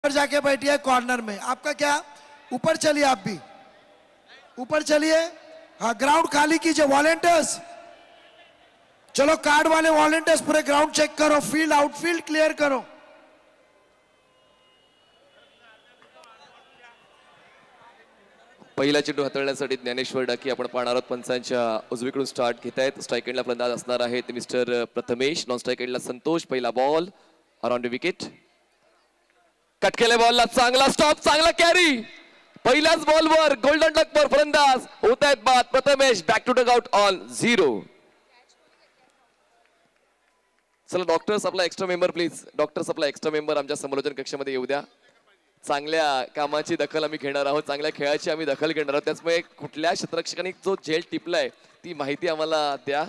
ऊपर जाके बैठिए कॉर्नर में। आपका क्या, ऊपर चलिए, आप भी ऊपर चलिए। हाँ, ग्राउंड खाली कीजिए। वॉलेंटियर्स, चलो कार्ड वाले वॉलेंटियर्स पूरे ग्राउंड चेक करो, फील्ड आउटफील्ड क्लियर करो। पहिला चेंडू हाताळण्यासाठी ज्ञानेश्वर डाकी आपण पाहणार आहोत। पंचांच्या उजवीकडून स्टार्ट घेत आहेत। स्ट्राइक एंडला फलंदाज असणार आहेत मिस्टर प्रथमेश, नॉन स्ट्राइक एंडला संतोष। पहिला बॉल अराउंड विकेट, कट केल्या बॉलला चांगला स्टॉप, चांगला कॅरी। पहिल्याच बॉलवर गोल्डन डकवर फलंदाज होत आहेत बाद। Prathamesh back to dugout on 0। चला डॉक्टर्स आपला एक्स्ट्रा मेंबर प्लीज, डॉक्टर्स आपला एक्स्ट्रा मेंबर आमच्या समालोचन कक्षामध्ये येऊ द्या। चांगल्या कामाची दखल आम्ही घेणार आहोत, चांगल्या खेळाची आम्ही दखल घेणार आहोत। त्यामुळे कुठल्या क्षेत्ररक्षकांनी जो झेल टिपलाय ती माहिती आम्हाला द्या।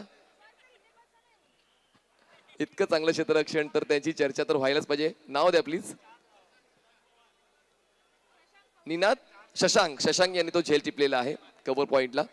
इतकं चांगलं क्षेत्ररक्षण तर त्यांची चर्चा तर व्हायलाच पाहिजे। नाव द्या प्लीज। निनाद शशांक, शशांक यांनी तो झेल टिपलेला आहे कव्हर पॉइंटला।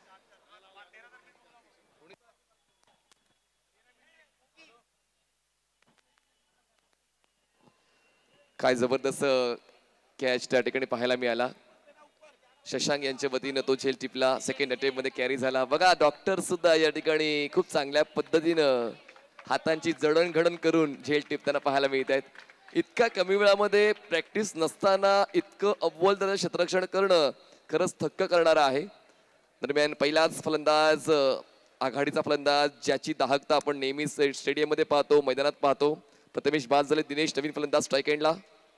काय जबरदस्त कॅच त्या ठिकाणी पाहायला मिळाला। शशांक यांच्या वतीनं तो झेल टिपला, सेकंड अटेम्प्ट मध्ये कॅरी झाला। बघा डॉक्टर सुद्धा या ठिकाणी खूप चांगल्या पद्धतीनं हातांची जडणघडण करून झेल टिपताना पाहायला मिळत आहेत। इतक्या कमी वेळामध्ये प्रॅक्टिस नसताना इतकं अव्वल दर्जाचं क्षेत्ररक्षण करणं खरंच थक्क करणारं आहे। दरम्यान पहिलाच फलंदाज, आघाडीचा फलंदाज ज्याची दाहकता आपण नेहमीच स्टेडियम मध्ये पाहतो, मैदानात पाहतो, प्रथमेश बाद झाले। दिनेश नवीन फलंदाज स्ट्राइक एंडला।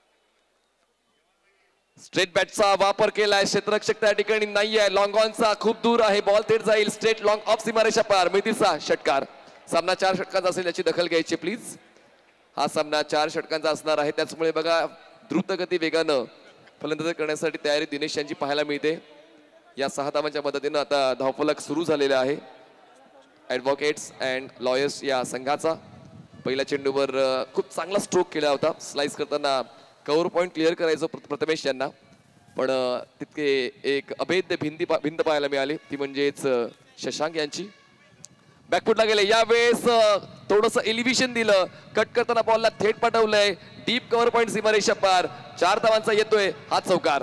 स्ट्रेट बॅटचा वापर केलाय, क्षेत्ररक्षक त्या ठिकाणी नाहीये। लॉंग ऑनचा खूप दूर आहे, बॉल थेट जाईल स्ट्रेट लॉंग ऑफ सीमारेषा पार। मितीचा षटकार। सामना 4 षटकांचा असेल याची दखल घ्यायची प्लीज। हा सामना 4 षटकांचा असणार आहे, त्याचमुळे बघा द्रुतगती वेगानं फलंदाजी करण्यासाठी तयारी दिनेश यांची पाहायला मिळते। या 6 धावांच्या मदतीनं आता धावफलक सुरू झालेला आहे ॲडव्होकेट्स अँड लॉयर्स या संघाचा। पहिल्या चेंडूवर खूप चांगला स्ट्रोक केला होता, स्लाइस करताना कव्हर पॉइंट क्लिअर करायचं प्रथमेश यांना, पण तितके एक अभेद्य भिंत पाहायला मिळाली, ती म्हणजेच शशांक यांची। बॅकफुटला गेले, यावेळेस थोडस एलिव्हेशन दिलं, कट करताना बॉलला थेट पाठवलंय डीप कव्हर पॉइंट सीमारेषा पार। 4 धावांचा येतोय हा चौकार।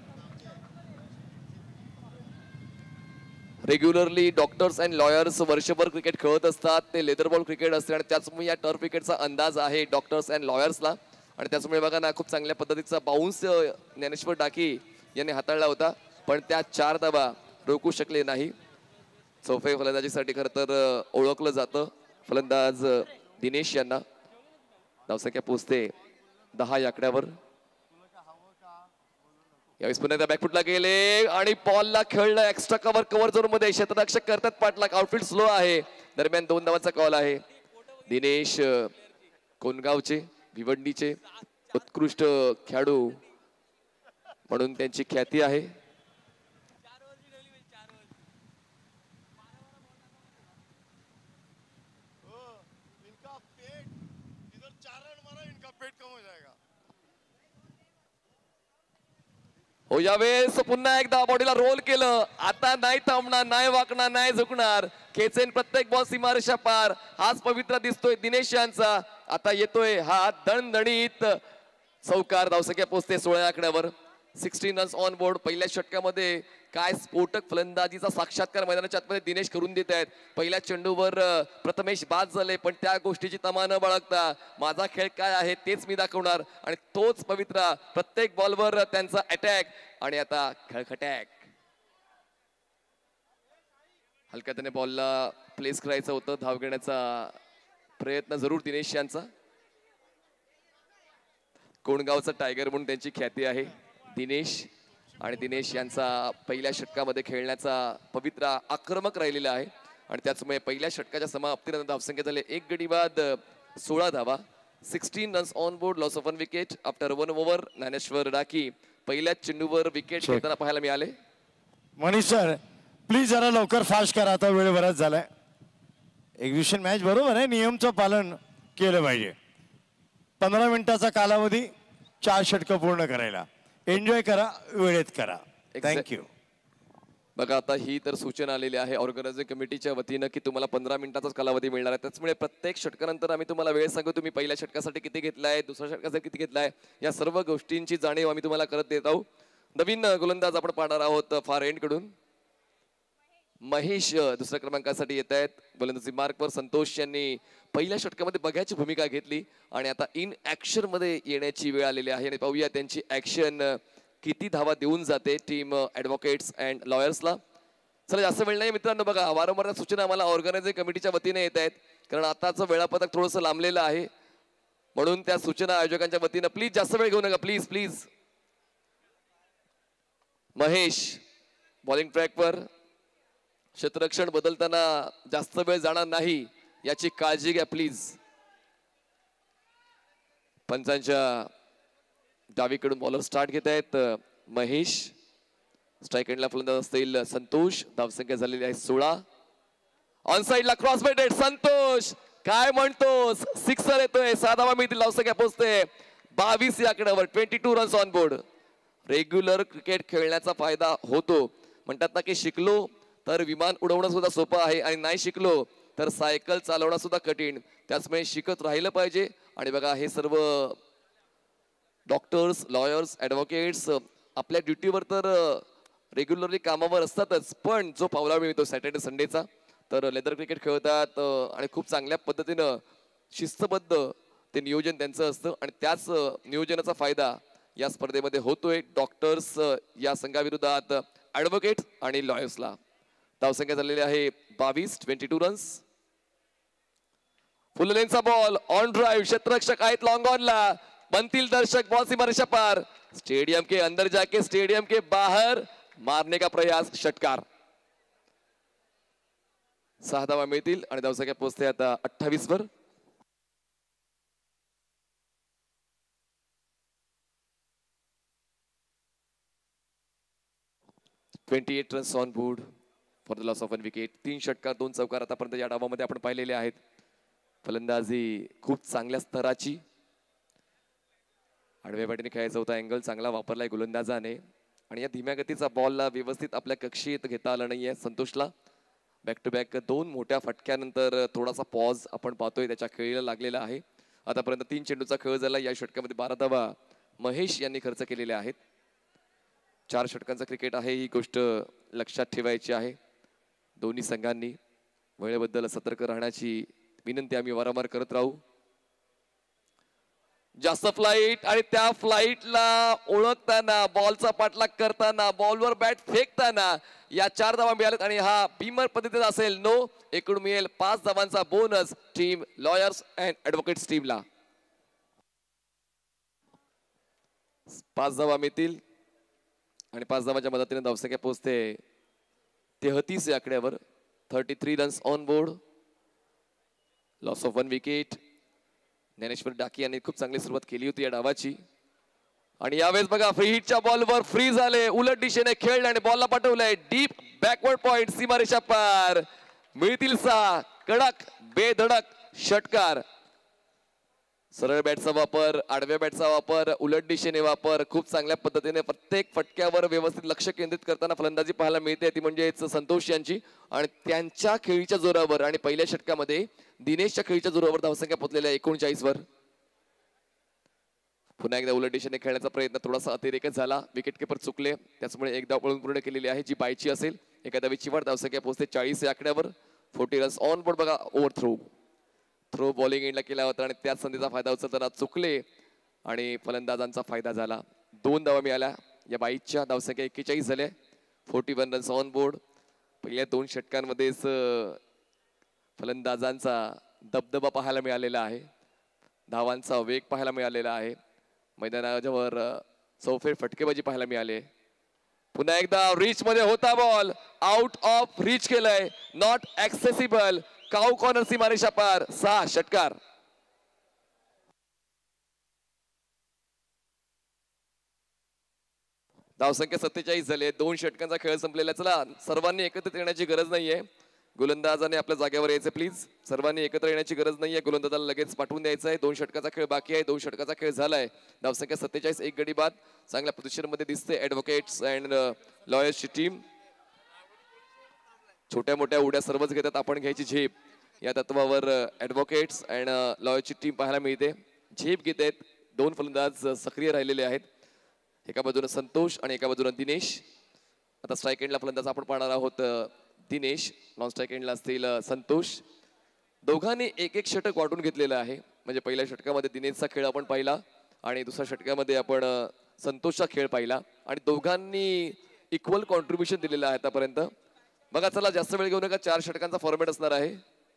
रेग्युलरली डॉक्टर्स अँड लॉयर्स वर्षभर क्रिकेट खेळत असतात, ते लेदर बॉल क्रिकेट असते आणि त्याचमुळे या टर्फ क्रिकेटचा अंदाज आहे डॉक्टर्स अँड लॉयर्सला। आणि त्याचमुळे बघा ना खूप चांगल्या पद्धतीचा बाउन्स ज्ञानेश्वर डाकी यांनी हाताळला होता, पण त्या 4 धावा रोखू शकले नाही। चौफे फलंदाजीसाठी खरं तर ओळखलं जातं फलंदाज दिनेश यांना। धावसंख्या पोहोचते 10 या आकड्यावर। यावेळेस पुन्हा बॅकफुटला गेले आणि बॉलला खेळलं एक्स्ट्रा कव्हर झोन मध्ये। क्षेत्ररक्षक करतात पाठलाग, आउटफील्ड स्लो आहे। दरम्यान 2 धावांचा कॉल आहे। दिनेश कोणगावचे, भिवंडीचे उत्कृष्ट खेळाडू म्हणून त्यांची ख्याती आहे। हो, यावेळेस पुन्हा एकदा बॉडीला रोल केलं, आता नाही थांबणार, नाही वाकणार, नाही झुकणार, खेचेन प्रत्येक बॉल सीमारेषा पार। हाच पवित्रा दिसतोय दिनेश यांचा। आता येतोय हा दणदणीत चौकार। धावसंख्या पोहोचते 16 आकड्यावर। 16 रन्स ऑन बोर्ड। पहिल्या षटकामध्ये काय स्फोटक फलंदाजीचा साक्षात्कार मैदानाच्या आतमध्ये दिनेश करून देत आहेत। पहिल्या चेंडूवर प्रथमेश बाद झाले, पण त्या गोष्टीची तमा न बाळगता माझा खेळ काय आहे तेच मी दाखवणार, आणि तोच पवित्रा प्रत्येक बॉलवर त्यांचा अटॅक। आणि आता खळखटॅक, हलक्या त्याने बॉलला प्लेस करायचं होतं, धाव घेण्याचा प्रयत्न जरूर दिनेश यांचा। कोणगावचा टायगर म्हणून त्यांची ख्याती आहे दिनेश, आणि दिनेश यांचा पहिल्या षटकामध्ये खेळण्याचा पवित्रा आक्रमक राहिलेला आहे। आणि त्याचमुळे पहिल्या षटकाच्या समाप्तीनंतर धावसंख्या झाले 1 गडी बाद 16 धावा। 16 runs on board, loss of 1 wicket after 1 over. Dnyaneshwar Daki पहिल्या चेंडूवर विकेट घेताना पाहायला मिळाले। मनीष सर प्लीज जरा लवकर फास्ट करा, आता वेळ बराच झालाय। एक्झिबिशन मॅच बरोबर आहे, नियमचं पालन केलं पाहिजे। 15 मिनिटाचा कालावधी, 4 षटकं पूर्ण करायला। एन्जॉय करा, वेळेत करा। थँक्यू। बघा आता ही तर सूचना आलेली आहे ऑर्गनायझिंग कमिटीच्या वतीनं की तुम्हाला 15 मिनिटाचाच कालावधी मिळणार आहे. त्याचमुळे प्रत्येक षटकानंतर आम्ही तुम्हाला वेळ सांगू, तुम्ही पहिल्या षटकासाठी किती घेतलाय, दुसऱ्या षटकासाठी किती घेतलाय, या सर्व गोष्टींची जाणीव आम्ही तुम्हाला करत देत आहोत. नवीन गोलंदाज आपण पाहणार आहोत फार एंड कडून. महेश दुसऱ्या क्रमांकासाठी येत आहेत. गोलंदाजी मार्कवर संतोष यांनी पहिल्या षटकामध्ये बघायची भूमिका घेतली आणि आता इन ऍक्शन मध्ये येण्याची वेळ आलेली आहे. आणि पाहूया त्यांची ऍक्शन किती धावा देऊन जाते टीम ऍडव्होकेट्स अँड लॉयर्सला. चला जास्त वेळ नाही मित्रांनो. बघा वारंवार सूचना आम्हाला ऑर्गनायझिंग कमिटीच्या वतीने येत आहेत, कारण आताचं वेळापत्रक थोडंसं लांबलेलं आहे, म्हणून त्या सूचना आयोजकांच्या वतीनं प्लीज जास्त वेळ घेऊ नका. Please please. महेश बॉलिंग ट्रॅकवर. क्षेत्ररक्षण बदलताना जास्त वेळ जाणार नाही याची काळजी घ्या प्लीज. पंचांच्या डावीकडून बॉलर स्टार्ट घेत आहेत महेश. स्ट्राईक एंडला फलंदाज असतील संतोष. धावसंख्या झालेली आहे 16. ऑन साइडला क्रॉस बेटेड संतोष. काय म्हणतोस, सिक्सर येतोय. 6 धावा मिळतील. धावसंख्या पोहोचते 22 या आकड्यावर. 22 runs on board. Regular cricket खेळण्याचा फायदा होतो. म्हणतात ना की शिकलो तर विमान उडवणं सुद्धा सोपं आहे आणि नाही शिकलो तर सायकल चालवणं सुद्धा कठीण. त्याचमुळे शिकत राहिलं पाहिजे. आणि बघा हे सर्व डॉक्टर्स, लॉयर्स, ॲडव्होकेट्स आपल्या ड्युटीवर तर रेग्युलरली कामावर असतातच, पण जो पावला मिळतो सॅटर्डे संडेचा तर लेदर क्रिकेट खेळतात आणि खूप चांगल्या पद्धतीनं शिस्तबद्ध ते नियोजन त्यांचं असतं आणि त्याच नियोजनाचा फायदा या स्पर्धेमध्ये होतोय डॉक्टर्स या संघाविरोधात ॲडव्होकेट आणि लॉयर्सला. धावसंख्या झालेली आहे 22. 22 रन्स. फुल लेनचा बॉल ऑन ड्राइव्ह. क्षेत्ररक्षक आहेत लॉंग ऑनला. बनतील दर्शक. बॉल सीमारेषा पार. स्टेडियम के अंदर जाके स्टेडियम के बाहर मारने का प्रयास. षटकार. 6 धावा मिळतील आणि धावसंख्या पोहोचते आता 28 वर. $28 runs on board for the loss of 1 wicket. 3 षटकार 2 चौकार आतापर्यंत या डावामध्ये आपण पाहिलेले आहेत. फलंदाजी खूप चांगल्या स्तराची. आडव्या पाठीने खेळायचा होता अँगल चांगला वापरलाय गोलंदाजाने आणि या धीम्या गतीचा बॉलला व्यवस्थित आपल्या कक्षेत घेता आला नाहीये संतोषला. बॅक टू बॅक 2 मोठ्या फटक्यानंतर थोडासा पॉज आपण पाहतोय त्याच्या खेळीला लागलेला आहे. आतापर्यंत 3 चेंडूचा खेळ झाला. या षटकामध्ये 12 धावा महेश यांनी खर्च केलेल्या आहेत. 4 षटकांचा क्रिकेट आहे, ही गोष्ट लक्षात ठेवायची आहे. दोन्ही संघांनी वेळेबद्दल सतर्क राहण्याची विनंती आम्ही वारंवार करत राहू. जास्त फ्लाईट आणि त्या फ्लाईटला ओळखताना, बॉलचा पाठलाग करताना, बॉलवर बॅट फेकताना या 4 धावा मिळाल्यात आणि हा बीमर पद्धतीचा असेल नो. एकूण मिळेल 5 धावांचा bonus team lawyers and advocates टीमला. 5 धावा मिळतील आणि 5 धावांच्या मदतीने धावसंख्या पोहोचते 33 या आकड्यावर. 33 runs on board. Loss of 1 wicket. Dnyaneshwar Daki यांनी खूप चांगली सुरुवात केली होती या डावाची आणि यावेळेस बघा फ्री हिटच्या बॉलवर फ्री झाले. उलट दिशेने खेळले आणि बॉलला पाठवलंय डीप बॅकवर्ड पॉइंट. सीमारेषा पार. मिळतील 6 कडक बेधडक षटकार. सरळ बॅटचा वापर, आडव्या बॅटचा वापर, उलट दिशेने वापर, खूप चांगल्या पद्धतीने प्रत्येक फटक्यावर व्यवस्थित लक्ष केंद्रित करताना फलंदाजी पाहायला मिळते ती म्हणजेच संतोष यांची. आणि त्यांच्या खेळीच्या जोरावर आणि पहिल्या षटकामध्ये दिनेशच्या खेळीच्या जोरावर धावसंख्या पोहोचलेल्या 39 वर. पुन्हा एकदा उलट दिशेने खेळण्याचा प्रयत्न थोडासा अतिरेकच झाला. विकेट किपर चुकले, त्याचमुळे एक धाव पळून पूर्ण केलेली आहे जी बायची असेल. एका धावेची वाढ. धावसंख्या पोहोचते 40 या आकड्यावर. 40 रन्स ऑन बोर्ड. बघा ओव्हर थ्रो बॉलिंग एंडला केला होता आणि त्याच संधीचा फायदा उचलताना चुकले आणि फलंदाजांचा फायदा झाला. 2 धावा मिळाल्या या बाईच्या. धावसंख्या 41 झाल्या. 41 रन्स ऑन बोर्ड. पहिल्या 2 षटकांमध्येच फलंदाजांचा दबदबा पाहायला मिळालेला आहे. धावांचा वेग पाहायला मिळालेला आहे. मैदानावर चौफेर फटकेबाजी पाहायला मिळाले. पुन्हा एकदा रिच मध्ये होता बॉल. आउट ऑफ रिच केलंय. Not accessible. काऊ कॉर्नर सीमारेषा पार. 6 षटकार. धावसंख्या 47 झाले. 2 षटकांचा खेळ संपलेला. चला सर्वांनी एकत्रित येण्याची गरज नाहीये. गोलंदाजाने आपल्या जागेवर यायचं प्लीज. सर्वांनी एकत्र येण्याची गरज नाहीये. गोलंदाजाला लगेच पाठवून द्यायचं आहे. 2 षटकाचा खेळ बाकी आहे. 2 षटकाचा खेळ झालाय. धावसंख्या 47. 1 गडी बाद. चांगल्या पोझिशन मध्ये दिसते ॲडव्होकेट्स अँड लॉयर्सची टीम. छोट्या मोठ्या उड्या सर्वच घेतात, आपण घ्यायची झेप या तत्वावर ॲडव्होकेट्स अँड लॉयरची टीम पाहायला मिळते. झेप घेत आहेत. दोन फलंदाज सक्रिय राहिलेले आहेत. एका बाजूनं संतोष आणि एका बाजूनं दिनेश. आता स्ट्राईक एंडला फलंदाज आपण पाहणार आहोत दिनेश, नॉन स्ट्राईक एंडला असतील संतोष. दोघांनी एक एक षटक वाटून घेतलेलं आहे. म्हणजे पहिल्या षटकामध्ये दिनेशचा खेळ आपण पाहिला आणि दुसऱ्या षटकामध्ये आपण संतोषचा खेळ पाहिला आणि दोघांनी इक्वल कॉन्ट्रीब्युशन दिलेलं आहे आतापर्यंत. बघा चला जास्त वेळ घेऊ नका, 4 षटकांचा फॉर्मॅट असणार आहे.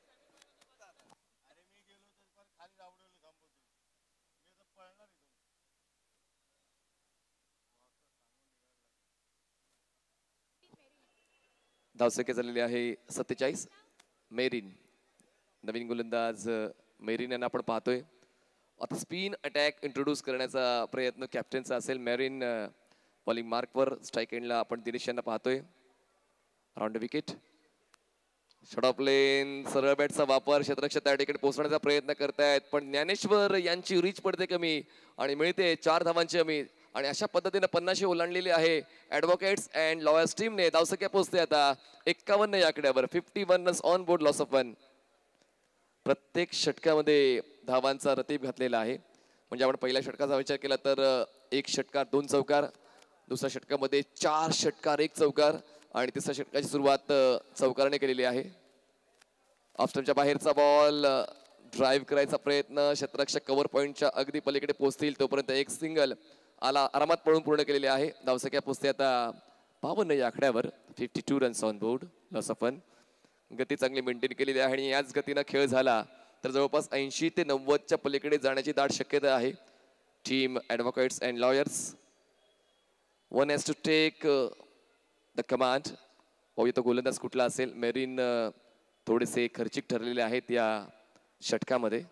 धावसंख्या झालेली आहे 47. मेरिन, नवीन गोलंदाज मेरिन यांना आपण पाहतोय. आता स्पिन अटॅक इंट्रोड्यूस करण्याचा प्रयत्न कॅप्टनचा असेल. Marine bowling मार्कवर. स्ट्राईक एंडला आपण दिनेश यांना पाहतोय. Round wicket. Short of length, सरळ बॅटचा वापर, क्षेत्ररक्षक त्या ठिकाणी पोहोचण्याचा प्रयत्न करतायत पण ज्ञानेश्वर यांची रीच पडते कमी आणि मिळते 4 धावांची कमी आणि अशा पद्धतीने 50 ओलांडलेली आहे ॲडव्होकेट्स अँड लॉयर्स टीमने. धावसंख्या पोहोचते आता 51 या आकड्यावर. 51 runs on board, loss of 1. प्रत्येक षटकामध्ये धावांचा रतीब घातलेला आहे. म्हणजे आपण पहिल्या षटकाचा विचार केला तर 1 षटकार 2 चौकार, दुसऱ्या षटकामध्ये 4 षटकार 1 चौकार आणि तिसऱ्या षटकाची सुरुवात चौकाराने केलेली आहे. ऑफस्टंपच्या बाहेरचा बॉल, ड्राईव्ह करायचा प्रयत्न, क्षेत्ररक्षक कव्हर पॉईंटच्या अगदी पलीकडे पोहोचतील तोपर्यंत एक सिंगल आला आरामात पळून पूर्ण केलेले आहे. धावसंख्या पोहोचते आता 52 या आकड्यावर. 52 runs on board, loss of 1. गती चांगली मेंटेन केलेली आहे आणि याच गतीनं खेळ झाला तर जवळपास 80 ते 90च्या पलीकडे जाण्याची दाट शक्यता आहे. Team advocates and lawyers, one has to take the command. पाहूया तो गोलंदाज कुठला असेल. मेरिन थोडेसे खर्चिक ठरलेले आहेत या षटकामध्ये.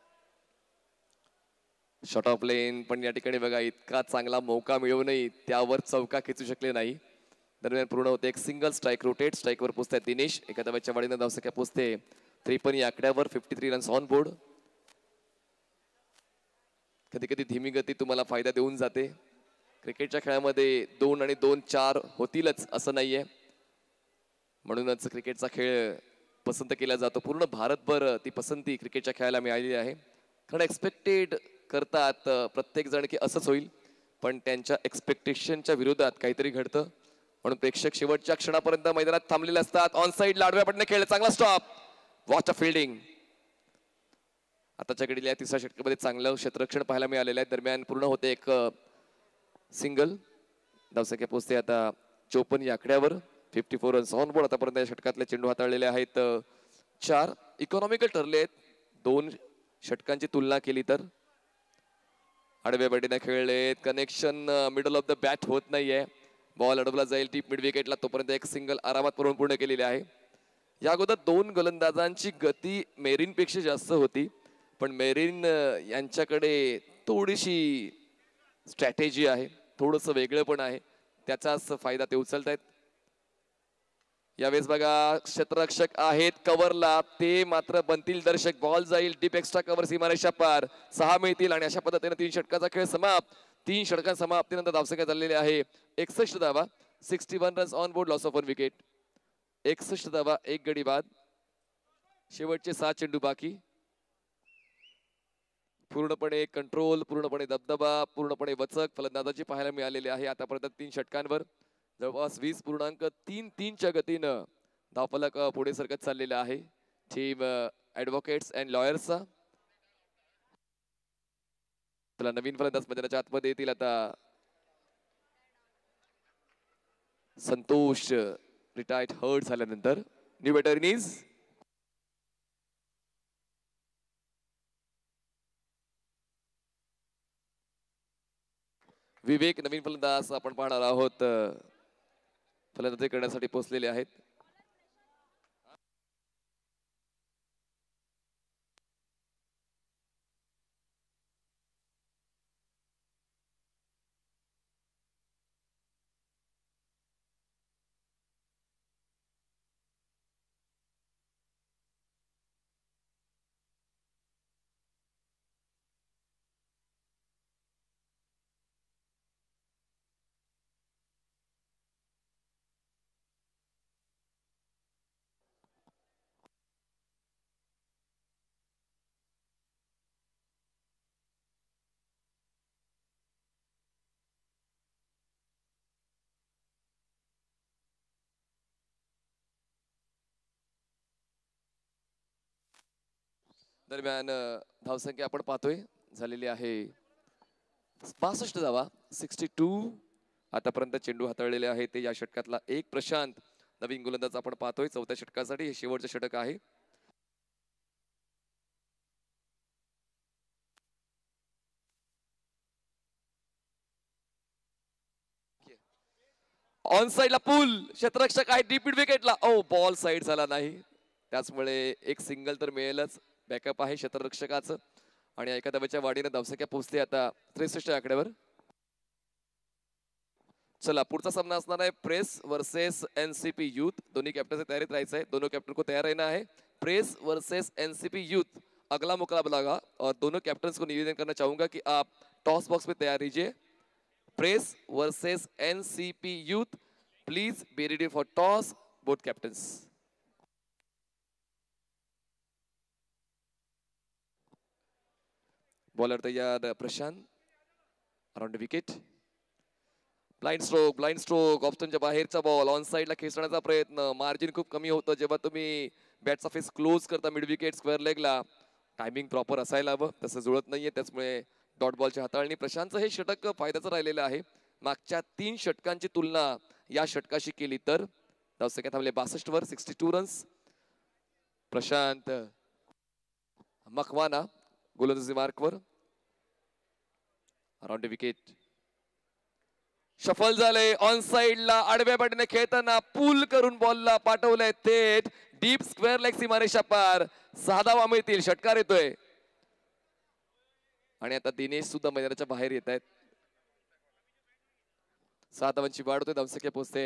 शॉट ऑफ लेन पण या ठिकाणी बघा इतका चांगला मौका मिळवूनही त्यावर चौका खेचू शकले नाही. दरम्यान पूर्ण होते एक सिंगल स्ट्राईक. रोटेट स्ट्राईकवर पोहोचतात दिनेश. एका धावाच्या वाढीनं धावसंख्या पोहोचते 53 या आकड्यावर. 53 रन्स ऑन बोर्ड. कधी कधी धीमी गती तुम्हाला फायदा देऊन जाते. क्रिकेटच्या खेळामध्ये 2 आणि 2 4 होतीलच असं नाहीये. म्हणूनच क्रिकेटचा खेळ पसंत केला जातो. पूर्ण भारतभर ती पसंती क्रिकेटच्या खेळाला मिळालेली आहे. कारण एक्सपेक्टेड करतात प्रत्येक जण की असंच होईल पण त्यांच्या एक्सपेक्टेशनच्या विरोधात काहीतरी घडतं. म्हणून प्रेक्षक शेवटच्या क्षणापर्यंत मैदानात थांबलेले असतात. ऑन साईड लाडव्या पडणे खेळ, चांगला स्टॉप, वॉच अ फिल्डिंग. आताच्या घडीला तिसऱ्या षटकामध्ये चांगलं क्षेत्ररक्षण पाहायला मिळालेलं आहे. दरम्यान पूर्ण होते एक सिंगल. धावसंख्या पोहोचते आता 54 या आकड्यावर. 54 रन्स ऑन बोर्ड. आतापर्यंत या षटकातले चेंडू हाताळलेले आहेत 4. इकॉनॉमिकल ठरले आहेत 2 षटकांची तुलना केली तर. आडव्या बॅटीने खेळलेत. Connection middle of the bat होत नाहीये. बॉल अडवला जाईल टीप मिड विकेटला तोपर्यंत एक सिंगल आरामात पूर्ण केलेली आहे. या अगोदर 2 गोलंदाजांची गती मेरिनपेक्षा जास्त होती पण मेरिन यांच्याकडे थोडीशी स्ट्रॅटेजी आहे, थोडंसं वेगळं पण आहे. त्याचाच फायदा ते उचलतायत. यावेळेस बघा क्षेत्ररक्षक आहेत कव्हरला, ते मात्र बनतील दर्शक. बॉल जाईल डीप एक्स्ट्रा कव्हर सीमारेषा पार. 6 मिळतील आणि अशा पद्धतीने 3 षटकाचा खेळ समाप्त. 3 षटकां समाप्तीनंतर धावसंख्या झालेली आहे 61 धावा. 61 runs on board, loss of 1 wicket. 61 धावा, 1 गडी बाद. शेवटचे 7 चेंडू बाकी. पूर्णपणे कंट्रोल, पूर्णपणे दबदबा, पूर्णपणे वचक फलंदाजाची पाहायला मिळालेली आहे. आतापर्यंत 3 षटकांवर जवळपास 20.33च्या गतीनं धावफलक पुढे सरकत चाललेला आहे टीम ॲडव्होकेट्स अँड लॉयर्सचा. त्याला नवीन फलंदाज मैदानाच्या आतमध्ये येतील आता. संतोष रिटायर्ड हर्ट झाल्यानंतर न्यू बॅटर इज विवेक. नवीन फलंदाज आपण पाहणार आहोत. फलंदाजी करण्यासाठी पोहोचलेले आहेत. दरम्यान धावसंख्या आपण पाहतोय झालेली आहे 62 धावा 62. आतापर्यंत चेंडू हाताळलेले आहे ते या षटकातला एक प्रशांत नवीन गोलंदाज आपण पाहतोय चौथ्या षटकासाठी हे शेवटचं षटक आहे. ऑन साइडला पूल क्षेत्ररक्षक आहे डीप विकेटला. ओ बॉल साइड झाला नाही त्याचमुळे एक सिंगल तर मिळेलच. बॅकअप आहे क्षेत्ररक्षकाचं आणि एका धावेच्या वाढीने धावसंख्या पोहोचते आता 63 आकड्यावर. चला पुढचा सामना असणार आहे प्रेस वर्सेस एनसीपी यूथ. दोन्ही कॅप्टन तयारीत राहायचं आहे. दोनों कैप्टन को तैयार रहना है. प्रेस वर्सेस एनसीपी यूथ अगला मुकाबला होगा और दोनों कैप्टन को निवेदन करना चाहूंगा कि आप टॉस बॉक्स में तैयार रहिए. Press versus NCP youth please be ready for toss both captains. Bowler तैयार Prashant around wicket. Blind stroke ऑप्शनच्या बाहेरचा बॉल ऑन साइडला खेचण्याचा प्रयत्न. मार्जिन खूप कमी होतं जेव्हा तुम्ही बॅटचा फेस क्लोज करता मिड विकेट स्क्वेअर लेगला. टायमिंग प्रॉपर असायला हवं तसं जुळत नाहीये त्याचमुळे डॉट बॉलची हाताळणी. प्रशांतचं हे षटक फायद्याचं राहिलेलं आहे. मागच्या 3 षटकांची तुलना या षटकाशी केली तर धावसंख्या थांबले 62 वर 62 रन्स. प्रशांत मखवाना गोलंदाजी मार्कवर अराउंड विकेट. शफल झाले ऑन साइडला आडव्या बाजूने खेळताना पूल करून बॉलला पाठवलंय थेट डीप स्क्वेअर लेग सीमारेषा पार. 6 धावा मिळतील. षटकार येतोय आणि आता दिनेश सुद्धा मैदानाच्या बाहेर येत आहेत. 7 धावांची वाढ होते. धावसंख्या पोहोचते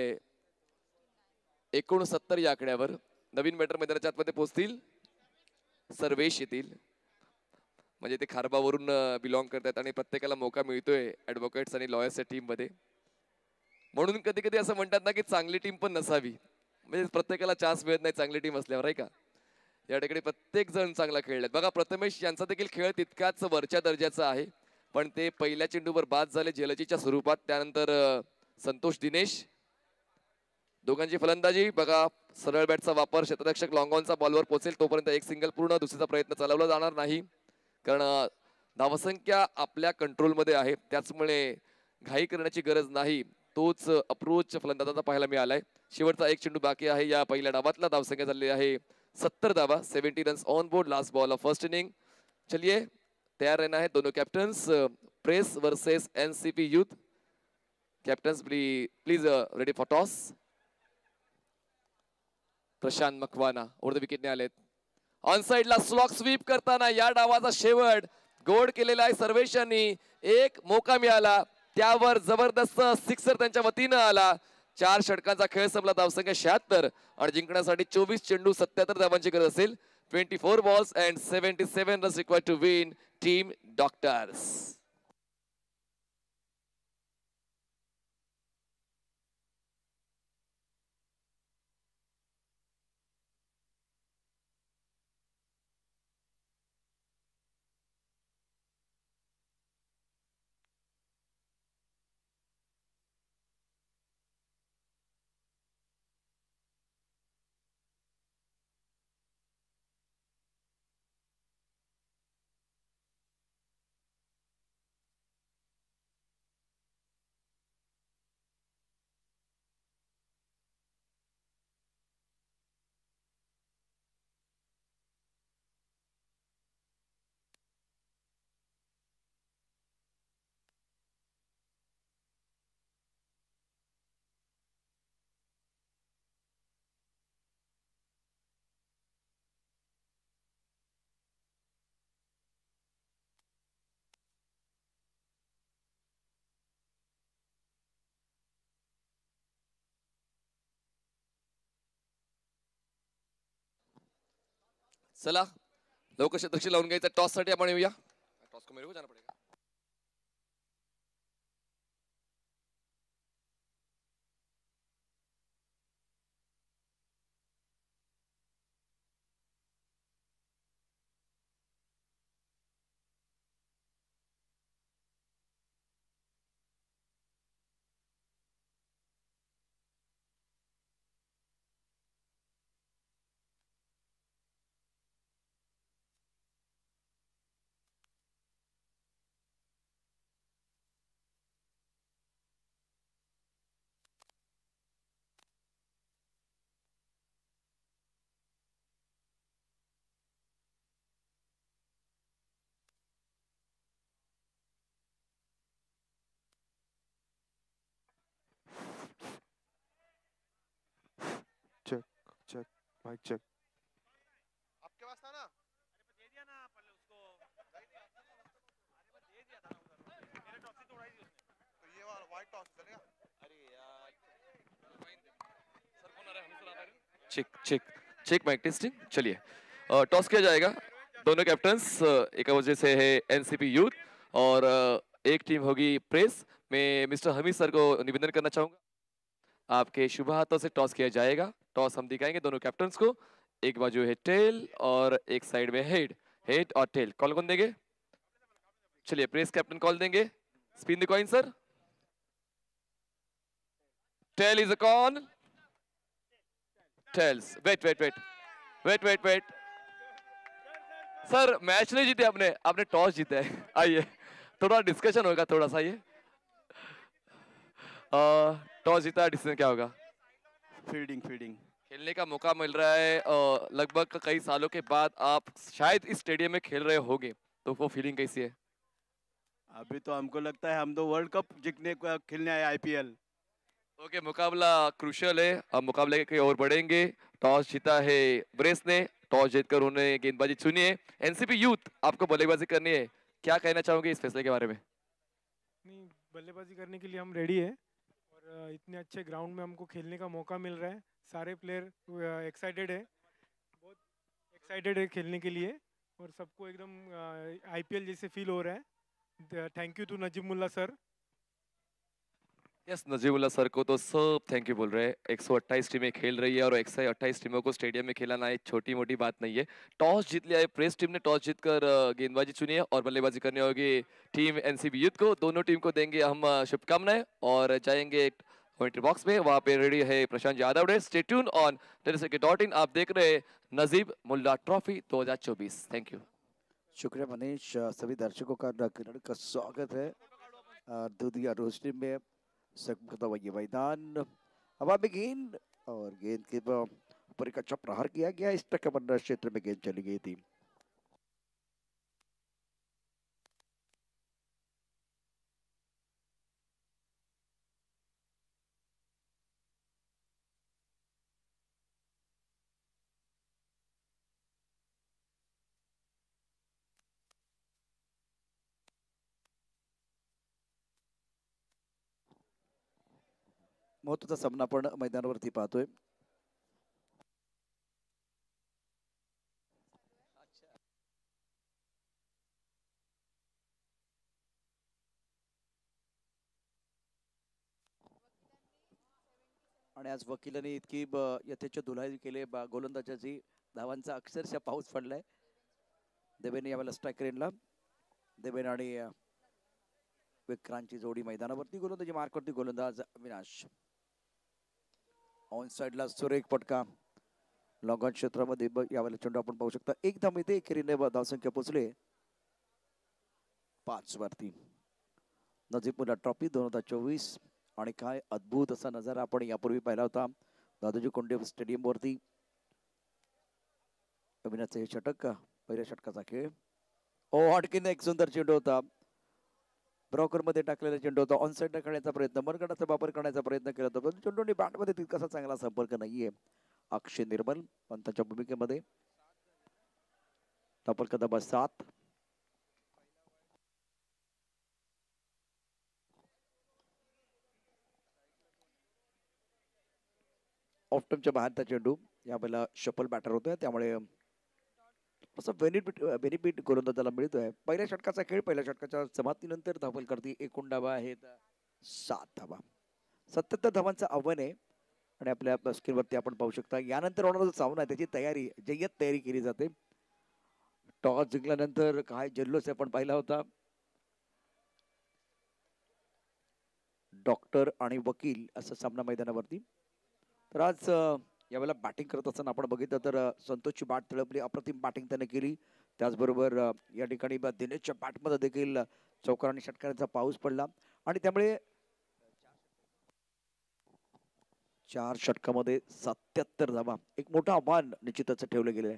69 या आकड्यावर. नवीन बॅटर मैदानाच्या आतमध्ये पोहोचतील. सर्वेश येतील म्हणजे ते खारबावरून बिलॉंग करतात आणि प्रत्येकाला मौका मिळतोय ऍडव्होकेट्स आणि लॉयर्सच्या टीम मध्ये. म्हणून कधी कधी असं म्हणतात ना की चांगली टीम पण नसावी म्हणजे प्रत्येकाला चान्स मिळत नाही चांगली टीम असल्यावर आहे का. या ठिकाणी प्रत्येक जण चांगला खेळलाय. बघा प्रथमेश यांचा देखील खेळ तितकाच वरच्या दर्जाचा आहे पण ते पहिल्या चेंडूवर बाद झाले जलजीच्या स्वरूपात. त्यानंतर संतोष दिनेश दोघांची फलंदाजी बघा. सरळ बॅटचा वापर क्षेत्ररक्षक लॉंग ऑनचा बॉलवर पोहोचेल तोपर्यंत एक सिंगल पूर्ण. दुसरीचा प्रयत्न चालवला जाणार नाही कारण धावसंख्या आपल्या कंट्रोलमध्ये आहे त्याचमुळे घाई करण्याची गरज नाही. तोच अप्रोच फलंदाजाचा पाहायला मिळालाय. शेवटचा एक चेंडू बाकी आहे या पहिल्या डावातला. धावसंख्या झालेली आहे 70 धावा 70 runs on board last ball of first inning. चलिए तैयार रहना है दोनों captains. Press versus NCP youth captains please ready for toss. Prashant Makwana over the विकेटने आलेत. ऑन साइडला स्लॉक स्वीप करताना या डावाचा शेवट गोड केलेला आहे सर्वेशांनी. एक मौका मिळाला त्यावर जबरदस्त सिक्सर त्यांच्या वतीनं आला. 4 षटकांचा खेळ संपला. धावसंख्या 76 आणि जिंकण्यासाठी 24 चेंडू 77 धावांची गरज असेल. 24 balls and 77 runs required to win team doctors. चला लवकर क्षेत्रक्षी लावून घ्यायचा. टॉस साठी आपण येऊया. टॉस को मेरे को जाना पड़ेगा. Check mic check. आपके पास था ना? तो ये वाला व्हाइट टॉस चलेगा? Check check check mic testing. चलिए टॉस किया जाएगा। दोनों कैप्टन्स एक वजह से है एनसीपी यूथ और एक टीम होगी प्रेस। मैं मिस्टर हमीद सर को निवेदन करना चाहूंगा, आपके शुभ हाथों से टॉस किया जाएगा। टॉस हम दिखाएंगे दोनों कैप्टन्स को। एक बाजू है टेल और एक साइड में हेड। हेड और टेल कॉल कौन देंगे? चलिए प्रेस कैप्टन कॉल देंगे। Spin the coin sir. Tail is a coin. Tails. Wait sir, match नहीं जीते आपने, आपने टॉस जीता है। आइए थोड़ा डिस्कशन होगा थोड़ा सा। ये टॉस जीता, डिसीजन क्या होगा? Fielding fielding. खेलने का मौका मिल रहा है लगभग कई सालों के बाद आप शायद इस स्टेडियम में खेल रहे होगे, तो वो फीलिंग कैसी है? अभी तो हमको लगता है हम तो वर्ल्ड कप जीतने को खेलने आए आईपीएल। ओके, मुकाबला क्रूशियल है। अब मुकाबले की ओर बढ़ेंगे। टॉस जीता है ब्रेस ने। टॉस जीतकर उन्हें गेंदबाजी चुनी है। एनसीपी यूथ आपको बल्लेबाजी करनी है, क्या कहना चाहोगे इस फैसले के बारे में? नहीं, बल्लेबाजी करने के लिए हम रेडी है और इतने अच्छे ग्राउंड में हमको खेलने का मौका मिल रहा है। सारे प्लेयर एक्साइटेड है, बहुत एक्साइटेड है खेलने के लिए और सबको एकदम आईपीएल जैसे फील हो रहा है। Thank you to Najimulla sir. Yes, Najibulla sir को तो सब थैंक यू बोल रहे हैं। 128 टीमें खेल रही है और 128 टीमों को स्टेडियम में खिलाना एक छोटी मोटी बात नहीं है। टॉस जीत लिया है प्रेस टीम ने। टॉस जीतकर गेंदबाजी चुनी है और बल्लेबाजी करनी होगी टीम एनसीबी यूथ को। दोनों टीम को देंगे हम शुभकामनाएं और जाएंगे कमेंट्री बॉक्स में। वहां पे रेडी है प्रशांत यादव डे। स्टे ट्यून ऑन टेलीविजन.in। आप देख रहे हैं Najib Mulla trophy 2024। Thank you. शुक्रिया मनीष। सभी दर्शकों का किरण का स्वागत है दुधिया रोशनी में। सकता हुआ ये मैदान हवा में गेंद और गेंद के ऊपर एक अच्छा प्रहार किया गया। इस तक क्षेत्र में गेंद चली गई थी। महत्वाचा सामना आपण मैदानावरती पाहतोय। आणि आज वकिलांनी इतकी यथेच्छ धुलाई केली गोलंदाजाची, धावांचा अक्षरशः पाऊस पडलाय। देवेन यावेळेला स्ट्रायकर एंडला देवेन आणि विक्रांतची जोडी मैदानावरती। गोलंदाजी मार्कवरती गोलंदाज अविनाश। ऑन साइडला सुरेख पटका लॉंग ऑन क्षेत्रामध्ये यावेळेला चेंडू आपण पाहू शकता। एक धाव इथे एकेरीने धावसंख्या पोहोचले 5 वरती। नजीबुल्ला ट्रॉफी 2024 आणि काय अद्भुत असा नजारा आपण यापूर्वी पाहिला होता दादोजी कोंडदेव स्टेडियम वरती। अविनाशचे हे षटक, पहिल्या षटकाचा खेळ। आणखीन एक सुंदर चेंडू होता, ब्रॉकर मध्ये टाकलेला चेंडू होता। ऑन साइड खेळण्याचा प्रयत्न, मनगटाचा वापर करण्याचा प्रयत्न केला होता पण चेंडूने बॅट मध्ये तितकासा चांगला संपर्क नाहीये। अक्षय निर्मल पंतांच्या भूमिकेमध्ये। टॉपर कदम 7। ऑफ टर्मच्या बाहेरचा चेंडू यावेळेला शफल बॅटर होतोय, त्यामुळे असं बेनिफिट गोलंदाजाला मिळतोय। पहिल्या षटकाचा खेळ, पहिल्या षटकाच्या समाप्तीनंतर धावफल करती एकूण धावा आहेत 7 धावा। 77 धावांचं आव्हान आहे आणि आपल्या स्क्रीनवरती आपण पाहू शकता यानंतर होणारा जो सामना आहे त्याची तयारी, जय्यत तयारी केली जाते। टॉस जिंकल्यानंतर काय जल्लोष आपण पाहिला होता। डॉक्टर आणि वकील असा सामना मैदानावरती। तर आज यावेळेला बॅटिंग करत असताना आपण बघितलं तर संतोषची बॅट तळपली, अप्रतिम बॅटिंग त्याने केली। त्याचबरोबर या ठिकाणी दिनेशच्या बॅटमध्ये देखील चौकार आणि षटकारांचा पाऊस पडला आणि त्यामुळे 4 षटकामध्ये 77 धावा, एक मोठं आव्हान निश्चितच ठेवलं गेलं आहे।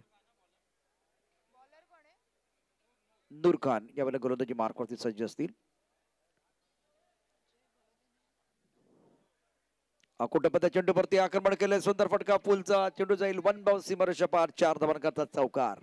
नूर खान यावेळेला गोलंदाजी मार्कवरती सज्ज असतील। अकोटपत्या चेंडूवरती आक्रमण केलंय, सुंदर फटका, पुलचा चेंडू जाईल, वन बाउन्स सीमारेषा पार, 4 धावांकरता चौकार.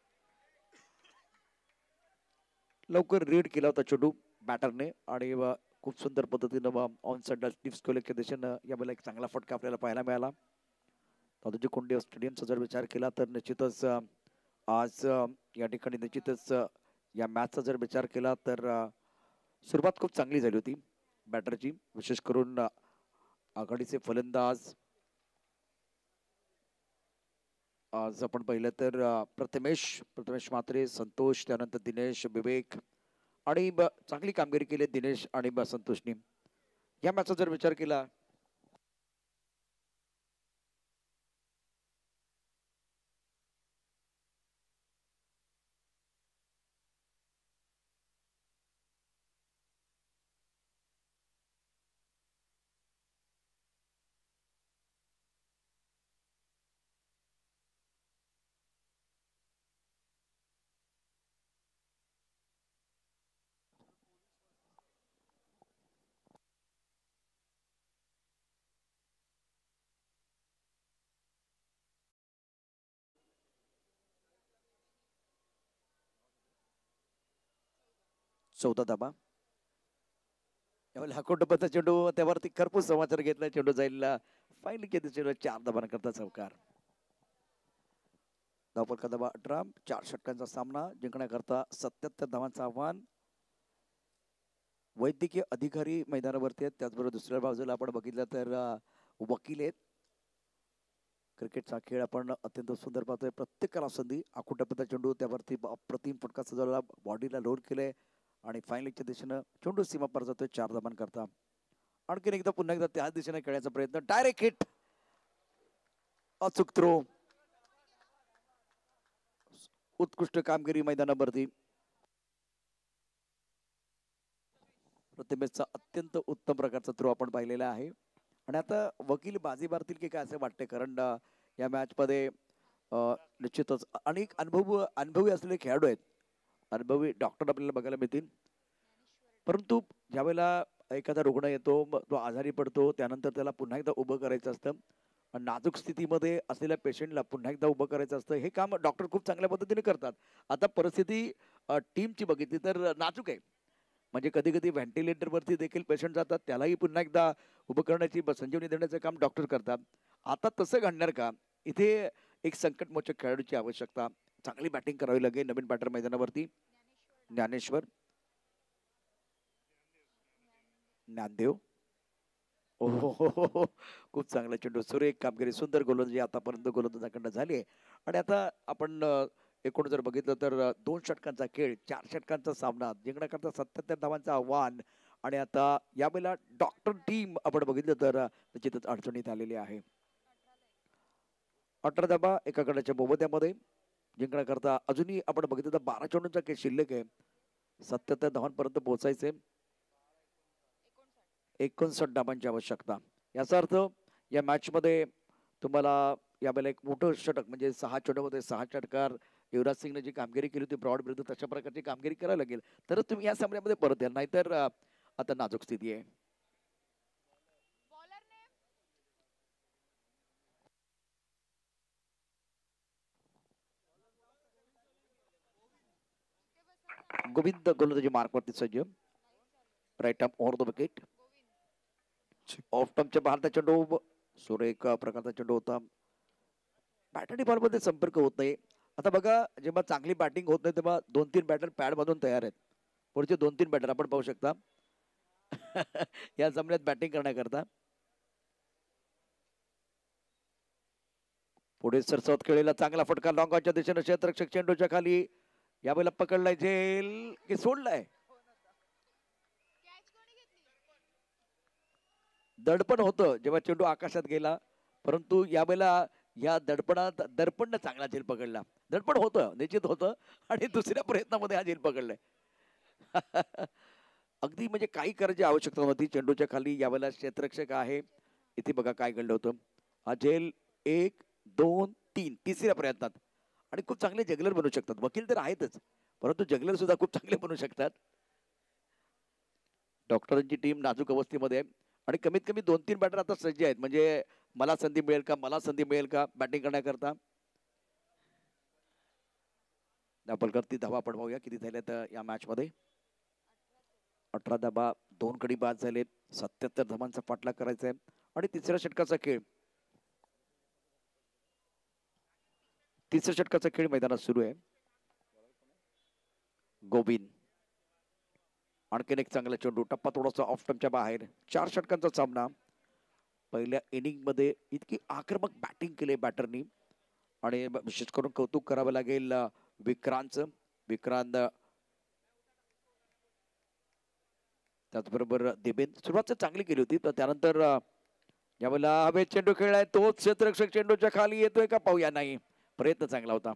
लवकर रीड केला होता चेंडू बॅटरने आणि खूप सुंदर पद्धतीनं ऑन साइडला टिप्स केल्याच्या दिशेनं यावेळेला एक चांगला फटका आपल्याला पाहायला मिळाला. दादोजी कोंडे स्टेडियमचा जर विचार केला तर निश्चितच आज या ठिकाणी निश्चितच या मॅचचा जर विचार केला तर सुरुवात खूप चांगली झाली होती बॅटरची, विशेष करून आघाडीचे फलंदाज. आज आपण पाहिलं तर प्रथमेश म्हात्रे, संतोष, त्यानंतर दिनेश, विवेक आणि चांगली कामगिरी केली दिनेश आणि संतोषनी. या मॅचचा जर विचार केला चौथा धाबा, अकोटपत्या चेंडू त्यावरती खरपूस समाचार घेतला, चेंडू जाईल फायनलच्या दिशेनं 4 धावांकरता चौकार. धावफलक धाबा 18, 4 षटकांचा सामना जिंकण्याकरता 77 धावांचं आव्हान. वैद्यकीय अधिकारी मैदानावरती आहेत, त्याचबरोबर दुसऱ्या बाजूला आपण बघितलं तर वकील आहेत. क्रिकेटचा खेळ आपण अत्यंत सुंदर पाहतोय, प्रत्येकाला संधी. अकोटपत्या चेंडू त्यावरती अप्रतिम फटका सजवला, बॉडीला लोड केलंय आणि फायनलच्या दिशेनं चेंडू सीमा पार जातोय 4 धावांकरता. आणखीन एकदा पुन्हा एकदा त्याच दिशेने खेळण्याचा प्रयत्न, डायरेक्ट हिट, अचूक थ्रो, उत्कृष्ट कामगिरी मैदानावरती. प्रतिमेचा अत्यंत उत्तम प्रकारचा थ्रो आपण पाहिलेला आहे. आणि आता वकील बाजी मारतील की काय असं वाटतंय, कारण या मॅच मध्ये निश्चितच अनेक अनुभवी असलेले खेळाडू आहेत, अनुभवी डॉक्टर आपल्याला बघायला मिळतील. परंतु ज्यावेळेला एखादा रुग्ण येतो, तो आजारी पडतो, त्यानंतर त्याला पुन्हा एकदा उभं करायचं असतं, नाजूक स्थितीमध्ये असलेल्या पेशंटला पुन्हा एकदा उभं करायचं असतं, हे काम डॉक्टर खूप चांगल्या पद्धतीने करतात. आता परिस्थिती टीमची बघितली तर नाजूक आहे, म्हणजे कधी कधी व्हेंटिलेटरवरती देखील पेशंट जातात, त्यालाही पुन्हा एकदा उभं करण्याची संजीवनी देण्याचं काम डॉक्टर करतात. आता तसं घडणार का? इथे एक संकटमोचक खेळाडूची आवश्यकता, चांगली बॅटिंग करावी लागेल नवीन बॅटर मैदानावरती. ज्ञानेश्वर, ज्ञानदेव, हो, खूप चांगला चेंडू, सुरेख कामगिरी, सुंदर गोलंदाजी आतापर्यंत गोलंदाजाकडनं झाली आहे. आणि आता आपण एकूण जर बघितलं तर 2 षटकांचा खेळ, 4 षटकांचा सामना जिंकण्याकरता 77 धावांचं आव्हान. आणि आता यावेळेला डॉक्टर टीम आपण बघितलं तर निश्चितच अडचणीत आलेली आहे. 18 धाबा एका गडाच्या मोबदल्यामध्ये जिंकण्याकरता अजूनही आपण बघितलं तर 12 चेंडूंचा खेळ शिल्लक आहे, 77 धावांपर्यंत पोहोचायचे, 59 धावांची आवश्यकता. याचा अर्थ या मॅच मध्ये तुम्हाला यावेळेला एक मोठं षटक, म्हणजे 6 चेंडूमध्ये 6 षटकार युवराज सिंगने जी कामगिरी केली होती ब्रॉड विरुद्ध, तशा प्रकारची कामगिरी करायला लागेल तर तुम्ही या सामन्यामध्ये परत याल, नाहीतर आता नाजूक स्थिती आहे. गोविंद गोलंदाजी मार्कवरती सज्ज, right arm over the wicket. Off टर्मच्या बाहेरचा चेंडू, सुरेख प्रकारचा चेंडू होता. बॅट आणि बॉल मध्ये संपर्क होत नाही. आता बघा, जेव्हा चांगली बॅटिंग होत नाही तेव्हा 2-3 बॅटर पॅड मधून तयार आहेत. पुढचे 2-3 बॅटर आपण पाहू शकता या सामन्यात बॅटिंग करण्याकरता. पुढे सरसवत खेळलेला चांगला फटका लॉंग ऑनच्या दिशेने, क्षेत्ररक्षक चेंडूच्या खाली, यावेळेला पकडलाय झेल की सोडलाय, दडपण होतं जेव्हा चेंडू आकाशात गेला, परंतु यावेळेला या दडपण चांगला झेल पकडला. दडपण होतं, निश्चित होतं, आणि दुसऱ्या प्रयत्नामध्ये हा झेल पकडलाय. अगदी म्हणजे काही करायची आवश्यकता नव्हती. चेंडूच्या खाली यावेळेला क्षेत्ररक्षक आहे, इथे बघा काय घडलं होतं. हा झेल 1, 2, 3 तिसऱ्या प्रयत्नात. आणि खूप चांगले जगलर बनू शकतात, वकील तर आहेतच, परंतु जगलर सुद्धा खूप चांगले बनू शकतात. डॉक्टरांची टीम नाजूक अवस्थेमध्ये आहे आणि कमीत कमी 2-3 बॅटर आता सज्ज आहेत, म्हणजे मला संधी मिळेल का, मला संधी मिळेल का बॅटिंग करण्याकरता. धापलकरती धावा आपण पाहूया किती झाल्यात या मॅच मध्ये. 18 धाबा, 2 गडी बाद झालेत, 77 धावांचा पाठलाग करायचा आहे. आणि तिसऱ्या षटकाचा खेळ, मैदानात सुरू आहे. गोविंद आणखीन एक चांगला चेंडू, टप्पा थोडासा ऑफ स्टंपच्या बाहेर. 4 षटकांचा सामना. पहिल्या इनिंग मध्ये इतकी आक्रमक बॅटिंग केली बॅटरनी आणि विशेष करून कौतुक करावं लागेल विक्रांतचं. विक्रांत त्याचबरोबर दिबेन सुरुवात चांगली केली होती, तर त्यानंतर यावेळेला हवेत चेंडू खेळलाय, तोच क्षेत्ररक्षक चेंडूच्या खाली येतोय का पाहूया. नाही, प्रयत्न चांगला होता.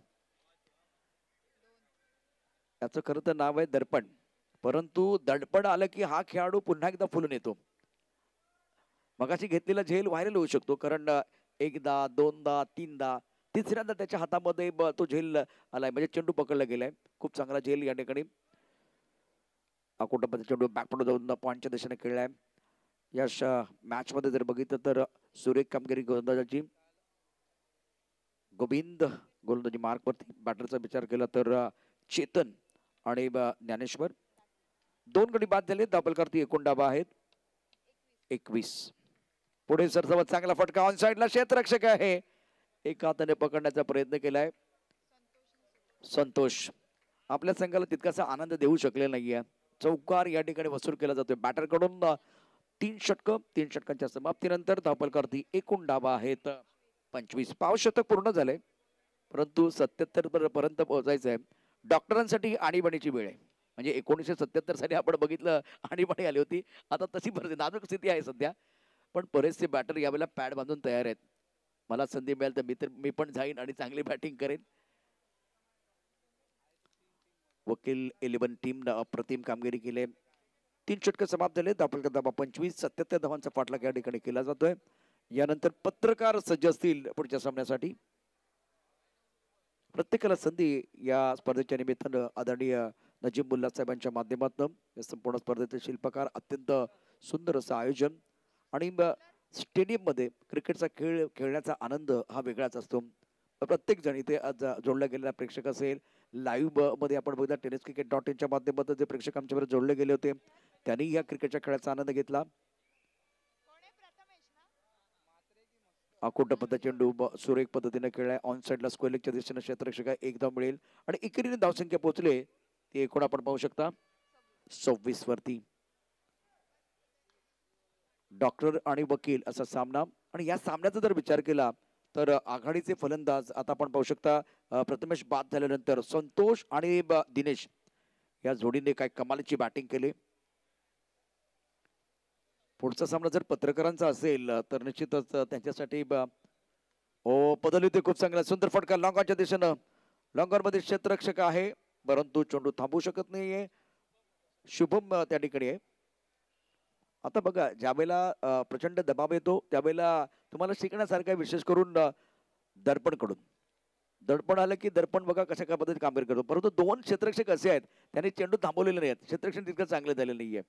त्याचं खरं तर नाव आहे दर्पण, परंतु दडपण आलं की हा खेळाडू पुन्हा एकदा फुलून येतो. मगाशी घेतलेला झेल व्हायरल होऊ शकतो, कारण एकदा, दोनदा, तीनदा, तिसऱ्यांदा त्याच्या हातामध्ये तो झेल आलाय, म्हणजे चेंडू पकडला गेलाय. खूप चांगला झेल या ठिकाणी. अकोटामध्ये चेंडू बॅकपडून जाऊन पॉईंटच्या दिशेने खेळलाय. या मॅच मध्ये जर बघितलं तर सुरेख कामगिरी गोलंदाजाची. गोविंद गोलंदाजी मार्क वरती. बॅटरचा विचार केला तर चेतन आणि ज्ञानेश्वर. 2 गडी बाद झाले. दाबलकरती 19 धावा आहेत. 21. पुढे सरसवत चांगला फटका ऑन साइडला, क्षेत्ररक्षक आहे, एका हाताने पकडण्याचा प्रयत्न केलाय. संतोष आपल्या संघाला तितकासा आनंद देऊ शकले नाहीये. चौकार या ठिकाणी वसूल केला जातोय बॅटर कडून. 3 षटकांच्या समाप्तीनंतर धावपलकरती 19 धावा आहेत. 25. पाव शतक पूर्ण झाले, परंतु 77 पर्यंत पोहोचायचं आहे. डॉक्टरांसाठी आणीबाणीची वेळ आहे. म्हणजे 1977 साली आपण बघितलं आणीबाणी आली होती, आता तशी परिस्थिती, नाजूक स्थिती आहे सध्या. पण बरेचसे बॅटर यावेळेला पॅड बांधून तयार आहेत. मला संधी मिळेल तर मी पण जाईन आणि चांगली बॅटिंग करेन. वकील 11 टीमनं अप्रतिम कामगिरी केली. 3 षटक समाप्त झाले. दापलकर धावा 25. 77 धावांचा पाठलाग या ठिकाणी केला जातोय. यानंतर पत्रकार सज्ज असतील पुढच्या सामन्यासाठी. प्रत्येकाला संधी या स्पर्धेच्या निमित्तानं आदरणीय नजीम मुल्ला साहेबांच्या माध्यमातून या संपूर्ण स्पर्धेचे शिल्पकार. अत्यंत सुंदर असं आयोजन आणि स्टेडियम मध्ये क्रिकेटचा खेळ खेळण्याचा आनंद हा वेगळाच असतो. प्रत्येक जण इथे आज जोडला गेलेला प्रेक्षक असेल, लाईव्ह मध्ये आपण बघितलं tenniscricket.in माध्यमातून जे प्रेक्षक आमच्याबरोबर जोडले गेले होते त्यांनी या क्रिकेटच्या खेळाचा आनंद घेतला. अकोट चेंडू सुरेख पद्धतीने खेळलाय. ऑन साइडला स्क्वेअर लेगच्या दिशेने क्षेत्ररक्षक 1 धाव मिळेल आणि एकेरीने धावसंख्या पोहोचले ते एकूण आपण पाहू शकता 26 वरती. डॉक्टर आणि वकील असा सामना. आणि या सामन्याचा जर विचार केला तर आघाडीचे फलंदाज आता आपण पाहू शकता. प्रथमेश बाद झाल्यानंतर संतोष आणि दिनेश या जोडीने काय कमालीची बॅटिंग केली. पुढचा सामना जर पत्रकारांचा असेल तर निश्चितच त्यांच्यासाठी बदल होते. खूप चांगला सुंदर फटका लॉंगॉनच्या दिशेनं. लॉंगॉन मध्ये क्षेत्ररक्षक आहे, परंतु चेंडू थांबू शकत नाहीये. शुभम त्या ठिकाणी आहे. आता बघा, ज्यावेळेला प्रचंड दबाव येतो त्यावेळेला तुम्हाला शिकण्यासारखं विशेष करून दर्पण कडून. दडपण आलं की दर्पण बघा कशा काय पद्धतीने कामगिरी करतो, परंतु 2 क्षेत्ररक्षक असे आहेत त्यांनी चेंडू थांबवलेले नाही आहेत. क्षेत्ररक्षण तितकं चांगलं झालेलं नाहीये.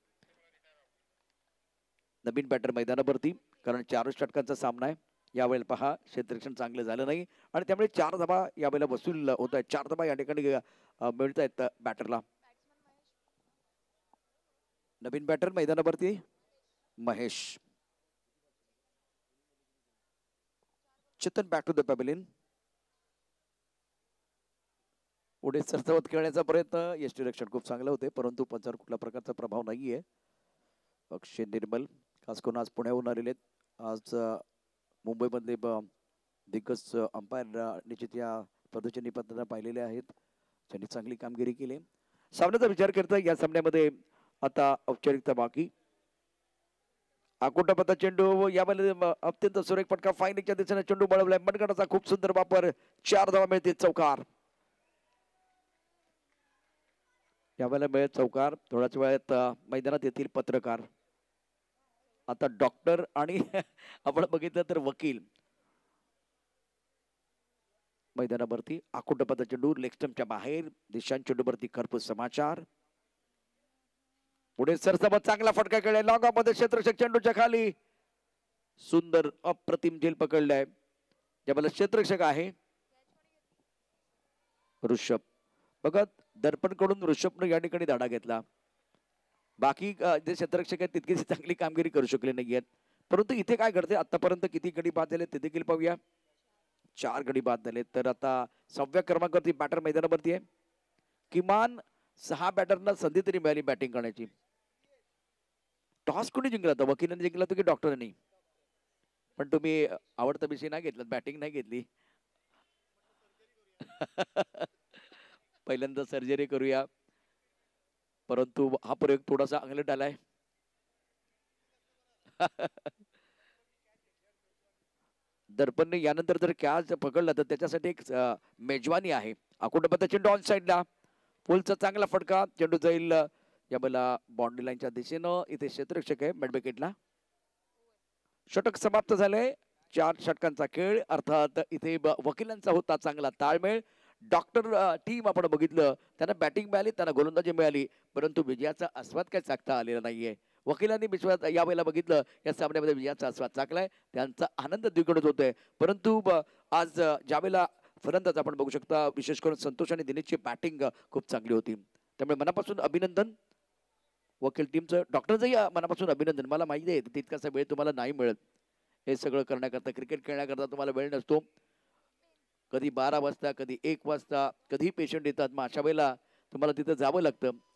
नवीन बॅटर मैदानावरती, कारण 4 षटकांचा सामना आहे. यावेळेला पहा क्षेत्ररक्षण चांगलं झालं नाही आणि त्यामुळे 4 धावा यावेळेला वसूल होत आहेत. 4 धावा या ठिकाणी मिळत आहेत बॅटरला. नवीन बॅटर मैदानावरती Mahesh. Chetan back to the pavilion. पुढे सरसवत खेळण्याचा प्रयत्न. यष्टीरक्षण खूप चांगलं होते, परंतु पंचावर कुठल्या प्रकारचा प्रभाव नाहीये. अक्षय निर्मल खास करून आज पुण्याहून आलेले आहेत. आज मुंबईमधले दिग्गज अंपायर निश्चित या स्पर्धेच्या निबंधना पाहिलेले आहेत. त्यांनी चांगली कामगिरी केली. सामन्याचा विचार करता या सामन्यामध्ये आता औपचारिकता बाकी. आकोटापता चेंडू यावेळेला अत्यंत सुरेख फटका फायनिंगच्या दिशेने चेंडू बळवलाय. मनगटाचा खूप सुंदर वापर. 4 धावा मिळतील. चौकार यावेळेला मिळेल. चौकार. थोड्याच वेळात मैदानात येतील पत्रकार. आता डॉक्टर आणि आपण बघितलं तर वकील मैदानावरती. आकोटापता चेंडू लेग स्टंपच्या बाहेर. दिशांत चेंडूवरती खरपूस समाचार. पुढे सरसबत चांगला फटका खेळलाय लॉंग ऑफ मध्ये क्षेत्ररक्षक चेंडूच्या खाली सुंदर अप्रतिम झेल पकडलाय. ज्याला क्षेत्ररक्षक आहे ऋषभ. बघा दर्पण कडून ऋषभनं या ठिकाणी धाडा घेतला. बाकी जे क्षेत्ररक्षक आहेत तितकीच चांगली कामगिरी करू शकले नाहीयेत. परंतु इथे काय घडते आतापर्यंत किती गडी बाद झाले ते देखील पाहूया. 4 गडी बाद झाले. तर आता 6व्या क्रमांकावरती बॅटर मैदानावरती आहे. किमान 6 बॅटरना संधी तरी मिळाली बॅटिंग करण्याची. टॉस कोणी जिंकला होता? वकिलांनी जिंकला होता की डॉक्टरांनी? पण तुम्ही आवडता विषय नाही घेतला, बॅटिंग नाही घेतली. पहिल्यांदा सर्जरी करूया. परंतु हा प्रयोग थोडासा अंगलट आलाय. दर्पणने यानंतर जर कॅच पकडला तर त्याच्यासाठी एक मेजवानी आहे. आकुंडबद्ध चेंडू ऑन साइडला. पुलचा चांगला फटका. चेंडू जाईल या बला बाउंड्री लाईनच्या दिशेनं. इथे क्षेत्ररक्षक आहे मिड विकेटला. षटक समाप्त झाले. 4 षटकांचा खेळ. अर्थात इथे वकिलांचा होता चांगला ताळमेळ. डॉक्टर टीम आपण बघितलं त्यांना बॅटिंग मिळाली, त्यांना गोलंदाजी मिळाली, परंतु विजयाचा आस्वाद काय चाकता आलेला नाहीये. वकिलांनी यावेळेला बघितलं या सामन्यामध्ये विजयाचा आस्वाद चाकलाय. त्यांचा आनंद द्विगुणित होतोय. परंतु आज ज्यावेळेला फलंदाज आपण बघू शकता विशेष करून संतोष आणि दिनेशची बॅटिंग खूप चांगली होती. त्यामुळे मनापासून अभिनंदन वकील टीमचं. डॉक्टरचंही मनापासून अभिनंदन. मला माहिती आहे तितकासा वेळ तुम्हाला नाही मिळत हे सगळं करण्याकरता. क्रिकेट खेळण्याकरता तुम्हाला वेळ नसतो. कधी 12 वाजता, कधी 1 वाजता, कधी पेशंट येतात. मग अशा वेळेला तुम्हाला तिथं जावं लागतं.